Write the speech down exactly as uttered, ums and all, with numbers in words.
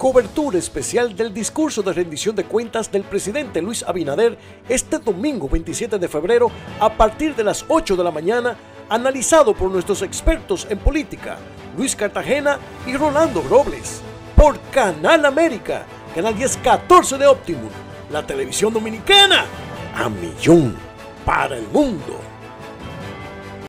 Cobertura especial del discurso de rendición de cuentas del presidente Luis Abinader este domingo veintisiete de febrero a partir de las ocho de la mañana, analizado por nuestros expertos en política, Luis Cartagena y Rolando Robles, por Canal América, Canal diez catorce de Optimum, la televisión dominicana, a millón para el mundo.